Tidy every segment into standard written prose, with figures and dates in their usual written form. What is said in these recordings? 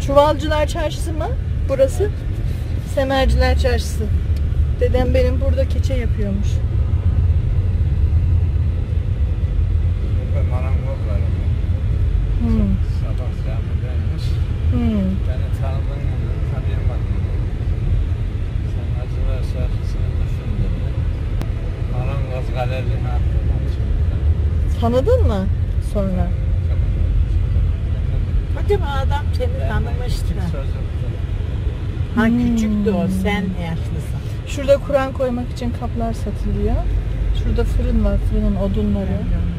Çuvalcılar Çarşısı mı burası? Semerciler Çarşısı. Dedem benim burada keçe yapıyormuş. Marangoz var. Sabah camideymiş. Beni tanıdın mı? Tanıyamadım. Sen Acılar Çarşısı'nı düşün dedi. Marangoz galerine attım. Tanıdın mı sonra? Acaba adam seni tanımıştı. Ha küçüktü o, sen yaşlısın. Şurada Kur'an koymak için kaplar satılıyor. Şurada fırın var, fırının odunları.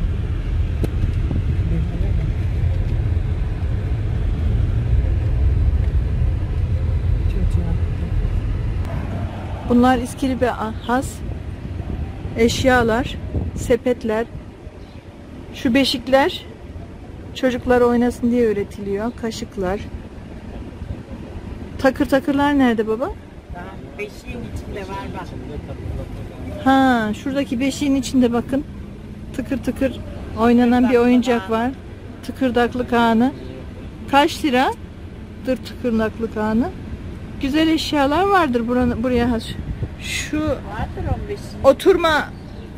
Bunlar İskilip'e has eşyalar, sepetler. Şu beşikler çocuklar oynasın diye üretiliyor. Kaşıklar. Takır takırlar nerede baba? Beşiğin içinde var bak. Ha, şuradaki beşiğin içinde bakın. Tıkır tıkır oynanan bir oyuncak var. Tıkırdaklı Kaan'ı. Kaç lira? Dır tıkırdaklı Kaan'ı. Güzel eşyalar vardır buraya has. Şu Vardır 15. oturma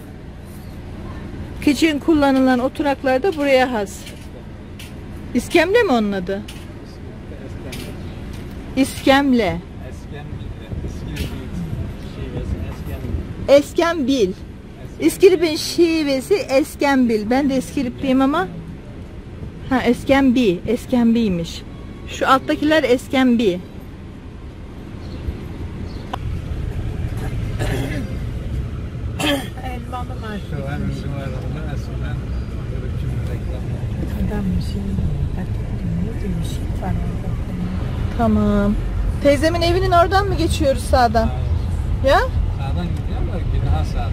için kullanılan oturaklar da buraya has. İskemle mi onun adı? İskemle. Eskenbil. İskilip'in şivesi Eskenbil. Ben de İskilipliyim ama Eskenbi. Eskenbi'ymiş. Şu alttakiler Eskenbi. Elmalı var. Şu an numaralı eskiden ürün reklamı. Adam bir şey ne demiş var orada. Tamam. Teyzemin evinin oradan mı geçiyoruz sağdan? Ya? Sağdan gidiyor ama daha sağdan.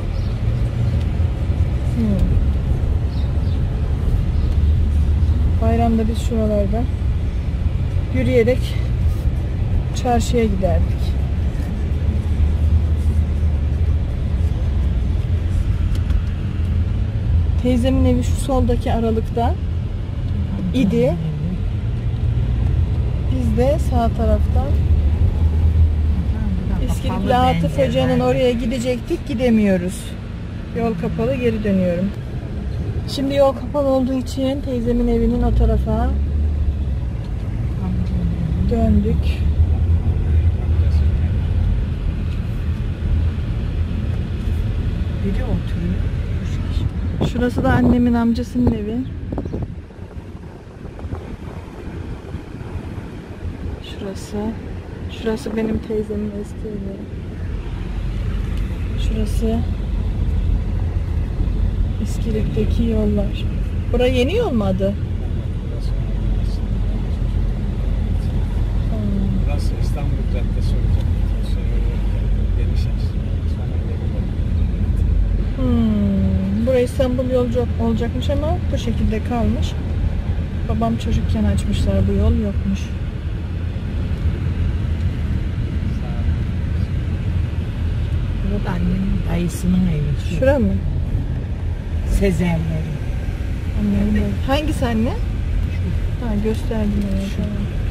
Bayramda biz şuralarda yürüyerek çarşıya giderdik. Teyzemin evi şu soldaki aralıkta idi. Biz de sağ taraftan İskilipli Atıf Hoca'nın oraya gidecektik. Gidemiyoruz. Yol kapalı, geri dönüyorum. Şimdi yol kapalı olduğu için teyzemin evinin o tarafa döndük. Biri oturuyor. Şurası da annemin amcasının evi. Şurası benim teyzemin eski evi. Şurası İskilip'teki yollar. Bura yeni yol mu adı? Burası İstanbul Caddesi olacak. Burası İstanbul yolcu olacakmış ama bu şekilde kalmış. Babam çocukken açmışlar, bu yol yokmuş. Burada annemin dayısının evi. Şura mı? Sezerleri. Annemin evi. Hangisi anne? Ha, gösterdim onu.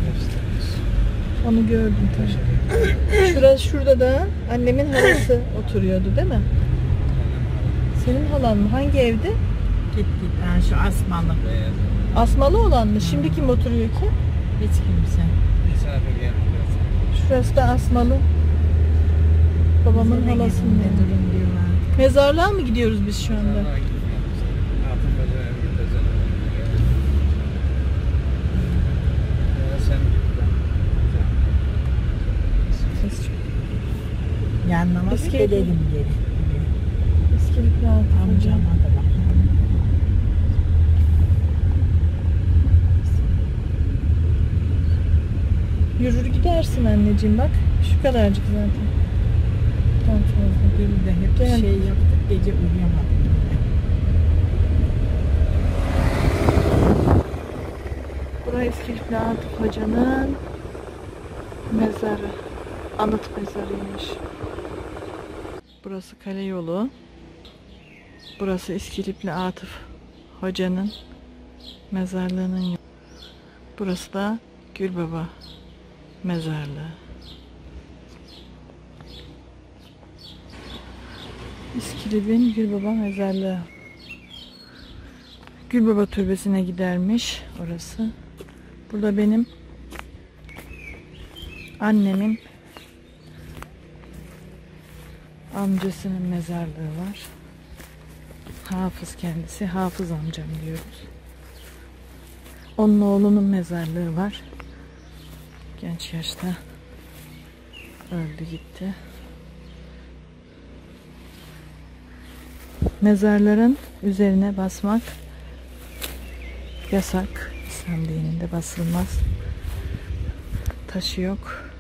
Onu gördüm tabii. Şurada da annemin halası oturuyordu değil mi? Senin halan mı? Hangi evde? Gittik. Yani şu asmalı. Asmalı olan mı? Şimdi kim oturuyor ki? Hiç kimse. Şurası da asmalı. Babamın halasının evi. Durun diyorlar. Mezarlığa mı gidiyoruz biz şu anda? Yanlamak edelim geri. İskilipli Amcama da bak. Yürür gidersin anneciğim bak. Şu kadarcık zaten. Tam fazla. Dün de hep Gel. şey yaptık, gece uyuyamadım. Burası İskilipli Atıf Hoca'nın mezarı. Anıt mezarıymış. Burası kale yolu. Burası İskilipli Atıf Hoca'nın mezarlığının yolu. Burası da Gülbaba mezarlığı. İskilip'in Gülbaba mezarlığı. Gülbaba türbesine gidermiş orası. Burada benim annemin amcasının mezarlığı var. Hafız kendisi. Hafız amcam diyoruz. Onun oğlunun mezarlığı var. Genç yaşta öldü gitti. Mezarların üzerine basmak yasak. İslam dininde basılmaz. Taşı yok.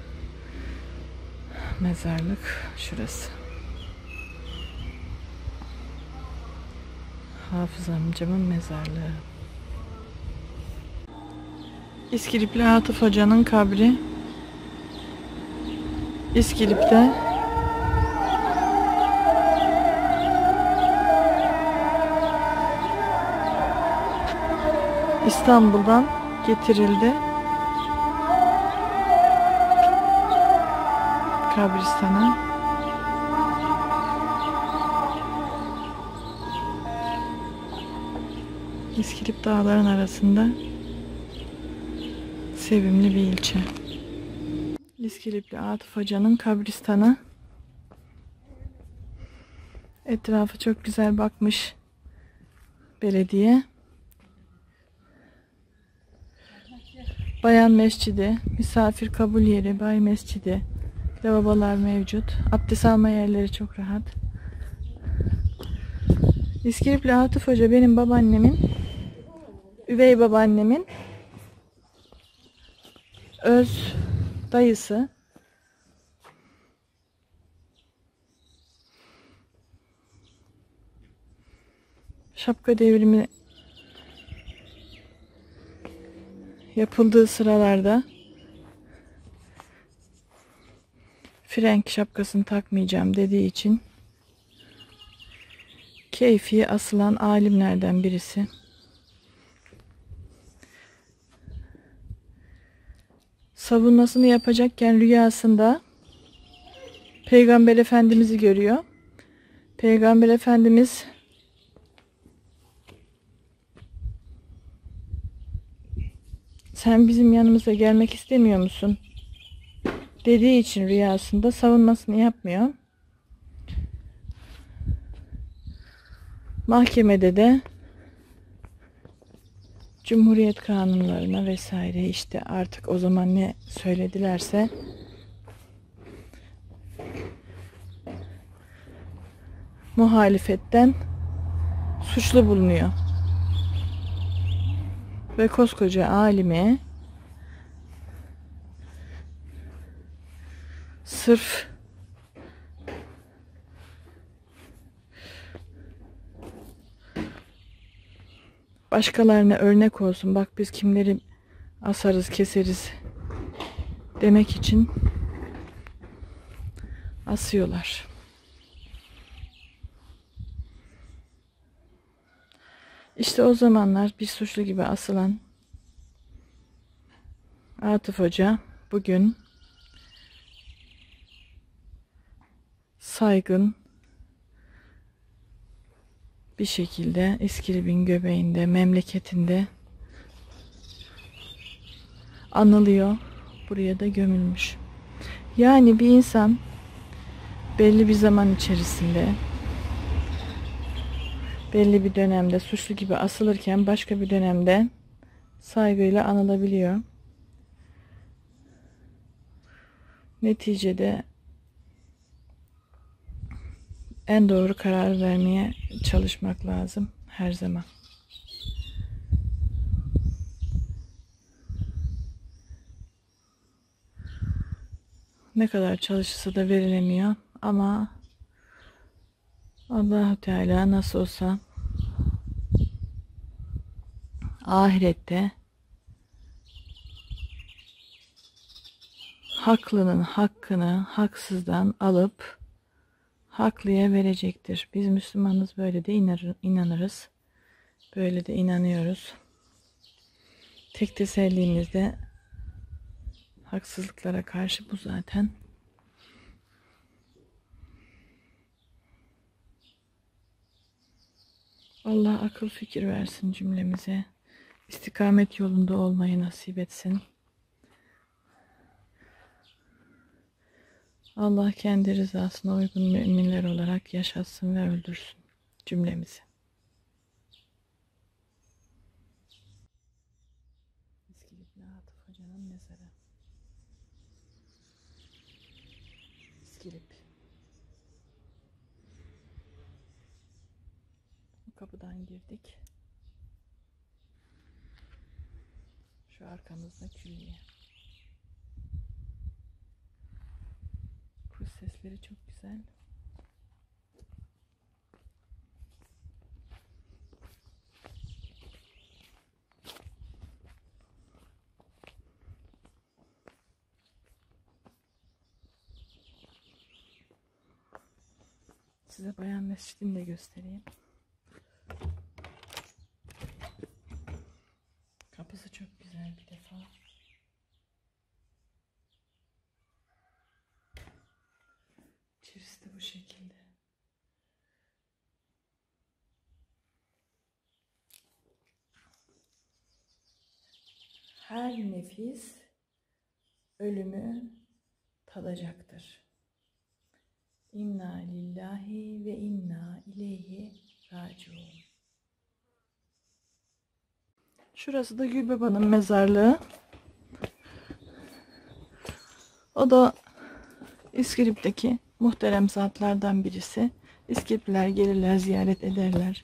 Mezarlık şurası. Hafız amcamın mezarlığı. İskilipli Atıf Hoca'nın kabri. İskilip'te İstanbul'dan getirildi. Kabristana. İskilip dağların arasında sevimli bir ilçe. İskilipli Atıf Hoca'nın kabristanı. Etrafı çok güzel bakmış belediye. Bayan mescidi, misafir kabul yeri, bay mescidi, lavabolar mevcut. Abdest alma yerleri çok rahat. İskilipli Atıf Hoca benim babaannemin, üvey babaannemin öz dayısı. Şapka devrimi yapıldığı sıralarda Frenk şapkasını takmayacağım dediği için keyfi asılan alimlerden birisi. Savunmasını yapacakken rüyasında Peygamber Efendimiz'i görüyor. Peygamber Efendimiz sen bizim yanımıza gelmek istemiyor musun dediği için rüyasında savunmasını yapmıyor. Mahkemede de Cumhuriyet kanunlarına vesaire işte artık o zaman ne söyledilerse muhalefetten suçlu bulunuyor. Ve koskoca alime sırf başkalarına örnek olsun, bak biz kimleri asarız keseriz demek için asıyorlar. İşte o zamanlar bir suçlu gibi asılan Atıf Hoca bugün saygın bir şekilde İskilip'in göbeğinde, memleketinde anılıyor. Buraya da gömülmüş. Yani bir insan belli bir zaman içerisinde, belli bir dönemde suçlu gibi asılırken başka bir dönemde saygıyla anılabiliyor. Neticede en doğru karar vermeye çalışmak lazım her zaman. Ne kadar çalışırsa da verilemiyor ama Allah-u Teala nasıl olsa ahirette haklının hakkını haksızdan alıp haklıya verecektir. Biz Müslümanız, böyle de inanırız. Böyle de inanıyoruz. Tek tesellimiz de haksızlıklara karşı bu zaten. Allah akıl fikir versin cümlemize. İstikamet yolunda olmayı nasip etsin. Allah kendi rızasına uygun müminler olarak yaşatsın ve öldürsün cümlemizi. İskilipli Atıf Hoca'nın mezarı. İskilip. Bu kapıdan girdik. Şu arkamızda külliye. Kuş sesleri çok güzel. Size Bayan Mescidini de göstereyim. Kapısı çok güzel bir defa. İçerisi de bu şekilde. Her nefis ölümü tadacaktır. İnna lillahi ve inna ileyhi raciun. Şurası da Gülbaba'nın mezarlığı. O da İskilip'teki muhterem zatlardan birisi. İskilipliler gelirler, ziyaret ederler.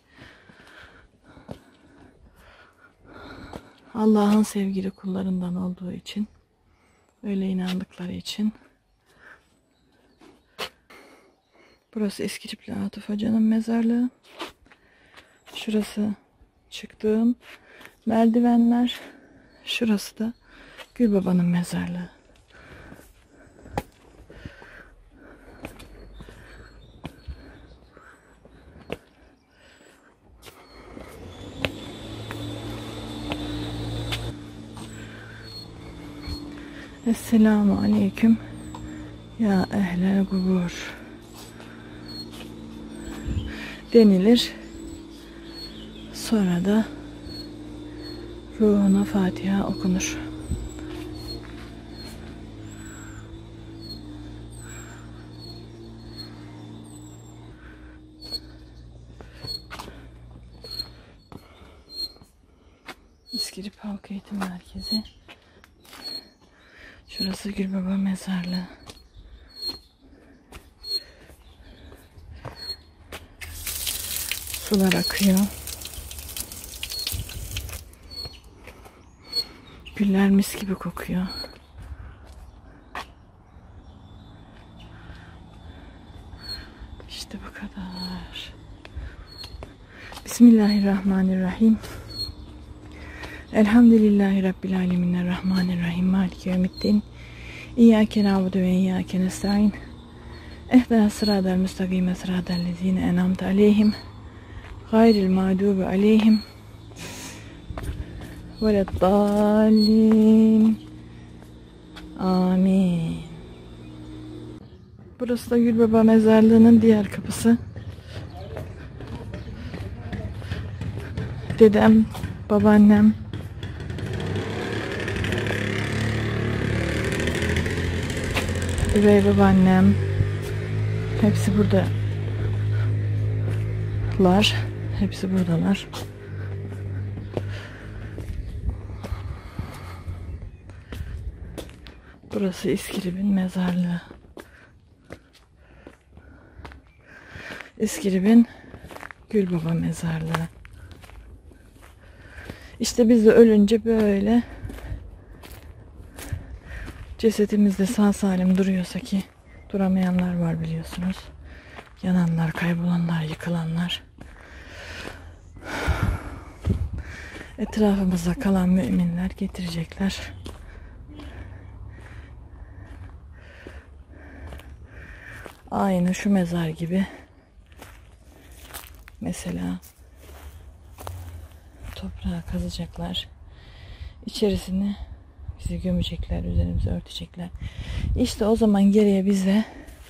Allah'ın sevgili kullarından olduğu için, öyle inandıkları için. Burası İskilipli Atıf Hoca'nın mezarlığı. Şurası çıktığım merdivenler. Şurası da Gülbaba'nın mezarlığı. Esselamu aleyküm ya ehlel kubur denilir. Sonra da ruhuna Fatiha okunur. İskilip Halk Eğitim Merkezi. Şurası Gülbaba mezarlığı. Sular akıyor. Güller mis gibi kokuyor. İşte bu kadar. Bismillahirrahmanirrahim. Elhamdülillahi Rabbil alemin. Errahmanirrahim. Maliki yevmiddin. İyyâke na'budu ve iyyâke nestaîn. Ehdinas sıratal müstakîme sıratal lezîne en'amte aleyhim. Gayril mağdûbi aleyhim veleddâllîn. Amin. Burası da Gülbaba mezarlığının diğer kapısı. Dedem, babaannem, üvey babaannem hepsi buradalar. Hepsi buradalar. Burası İskilip'in mezarlığı. İskilip'in Gülbaba mezarlığı. İşte biz de ölünce böyle cesedimiz de sağ salim duruyorsa, ki duramayanlar var biliyorsunuz. Yananlar, kaybolanlar, yıkılanlar. Etrafımızda kalan müminler getirecekler. Aynı şu mezar gibi. Mesela toprağa kazacaklar. İçerisine bizi gömecekler, üzerimizi örtecekler. İşte o zaman geriye bize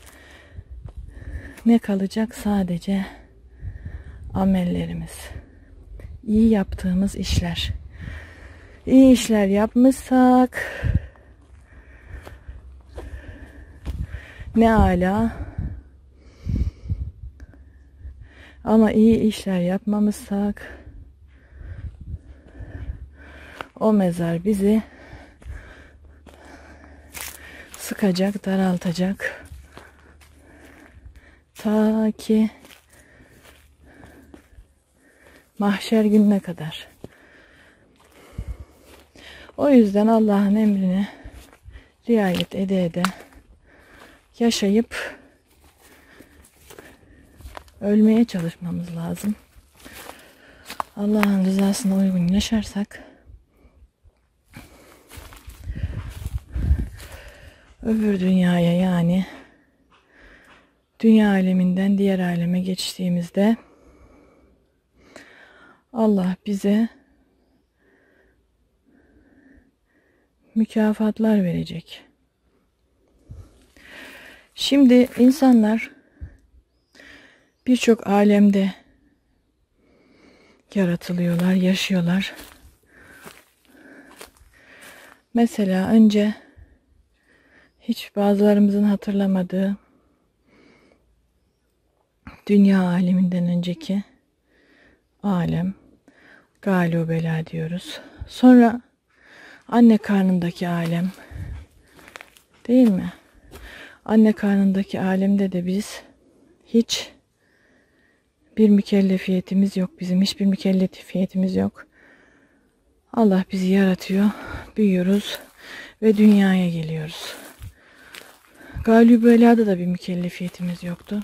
ne kalacak? Sadece amellerimiz. İyi yaptığımız işler. İyi işler yapmışsak ne âlâ. Ama iyi işler yapmamışsak o mezar bizi sıkacak, daraltacak. Ta ki mahşer gününe kadar. O yüzden Allah'ın emrine riayet ede yaşayıp ölmeye çalışmamız lazım. Allah'ın rızasına uygun yaşarsak öbür dünyaya, yani dünya aleminden diğer aleme geçtiğimizde Allah bize mükafatlar verecek. Şimdi insanlar birçok alemde yaratılıyorlar, yaşıyorlar. Mesela önce hiç bazılarımızın hatırlamadığı dünya aleminden önceki alem, Galubela diyoruz. Sonra anne karnındaki alem, değil mi? Anne karnındaki alemde de biz hiç bir mükellefiyetimiz yok. Bizim hiçbir mükellefiyetimiz yok. Allah bizi yaratıyor, büyüyoruz ve dünyaya geliyoruz. Galubela'da da bir mükellefiyetimiz yoktu.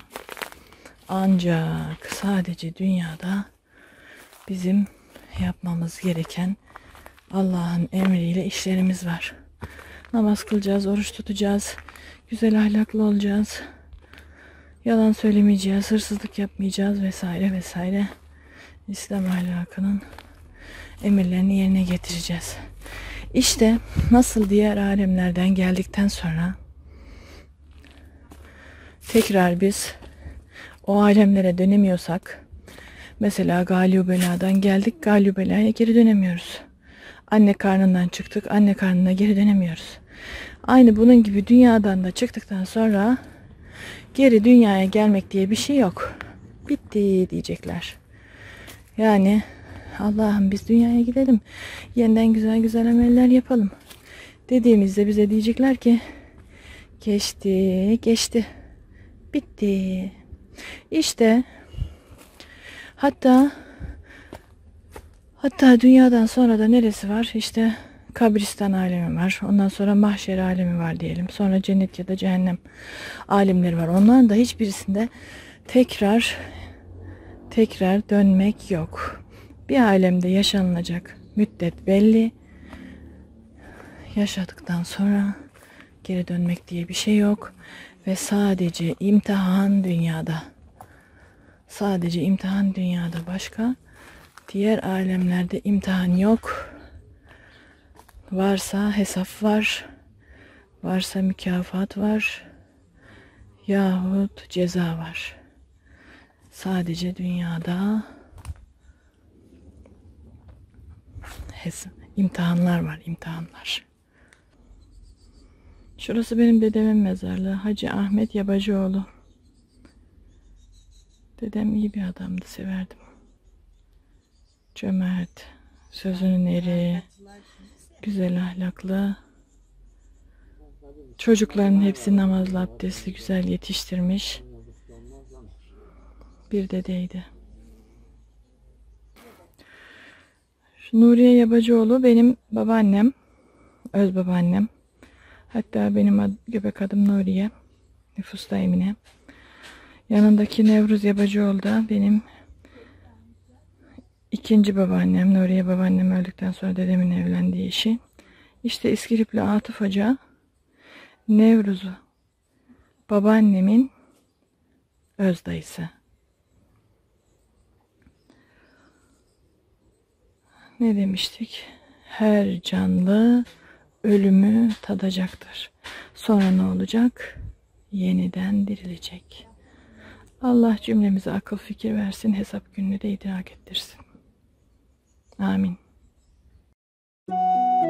Ancak sadece dünyada bizim yapmamız gereken Allah'ın emriyle işlerimiz var. Namaz kılacağız, oruç tutacağız, güzel ahlaklı olacağız, yalan söylemeyeceğiz, hırsızlık yapmayacağız vesaire vesaire. İslam ahlakının emirlerini yerine getireceğiz. İşte nasıl diğer alemlerden geldikten sonra tekrar biz o alemlere dönemiyorsak, mesela Galubela'dan geldik, Galubela'ya geri dönemiyoruz. Anne karnından çıktık, anne karnına geri dönemiyoruz. Aynı bunun gibi dünyadan da çıktıktan sonra geri dünyaya gelmek diye bir şey yok. Bitti diyecekler. Yani Allah'ım biz dünyaya gidelim, yeniden güzel güzel ameller yapalım dediğimizde bize diyecekler ki geçti, geçti, bitti. İşte hatta dünyadan sonra da neresi var? İşte kabristan alemi var. Ondan sonra mahşer alemi var diyelim. Sonra cennet ya da cehennem alemleri var. Onların da hiçbirisinde tekrar dönmek yok. Bir alemde yaşanılacak müddet belli. Yaşadıktan sonra geri dönmek diye bir şey yok. Ve sadece imtihan dünyada. Sadece imtihan dünyada, başka diğer alemlerde imtihan yok. Varsa hesap var. Varsa mükafat var. Yahut ceza var. Sadece dünyada imtihanlar var, imtihanlar. Şurası benim dedemin mezarlığı. Hacı Ahmet Yabacıoğlu. Dedem iyi bir adamdı, severdim. Cömert, sözünün eri, güzel ahlaklı. Çocukların hepsi namazlı, abdestli, güzel yetiştirmiş bir dedeydi. Şu Nuriye Yabacıoğlu benim babaannem, öz babaannem. Hatta benim göbek adım Nuriye, nüfusta Emine. Yanındaki Nevruz Yabacıoğlu da benim ikinci babaannem. Nuriye babaannem öldükten sonra dedemin evlendiği eşi. İşte İskilipli Atıf Hoca, Nevruz'u babaannemin öz dayısı. Ne demiştik? Her canlı ölümü tadacaktır. Sonra ne olacak? Yeniden dirilecek. Allah cümlemize akıl fikir versin, hesap gününü de idrak ettirsin. Amin.